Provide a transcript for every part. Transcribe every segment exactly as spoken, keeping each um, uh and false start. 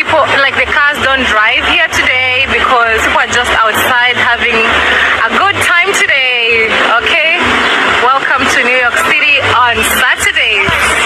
people, like the cars don't drive here today because people are just outside having a good time today. Okay, welcome to New York City on Saturdays.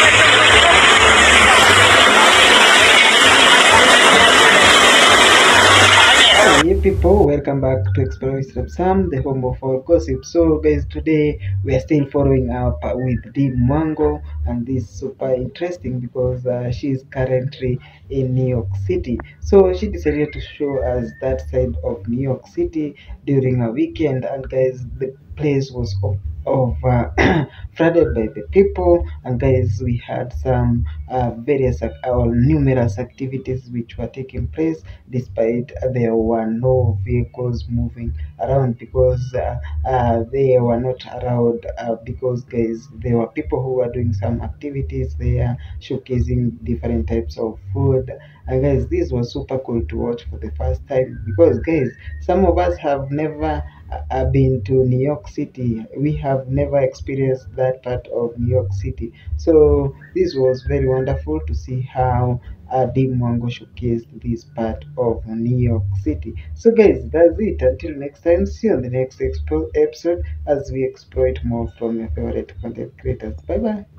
Hey people, welcome back to Explore with Sam, the home of all gossip. So guys, today we are still following up with Dee Mwango, and this is super interesting because uh, she is currently in New York City. So she decided to show us that side of New York City during a weekend, and guys, the place was of, of uh, flooded by the people, and guys, we had some uh, various uh, or numerous activities which were taking place despite there were no vehicles moving around because uh, uh, they were not around uh, because guys, there were people who were doing some activities there, showcasing different types of food. And guys, this was super cool to watch for the first time because guys, some of us have never uh, been to New York City. We have never experienced that part of New York City. So this was very wonderful to see how uh, Dee Mwango showcased this part of New York City. So guys, that's it. Until next time, see you on the next expo episode as we exploit more from your favorite content creators. Bye bye.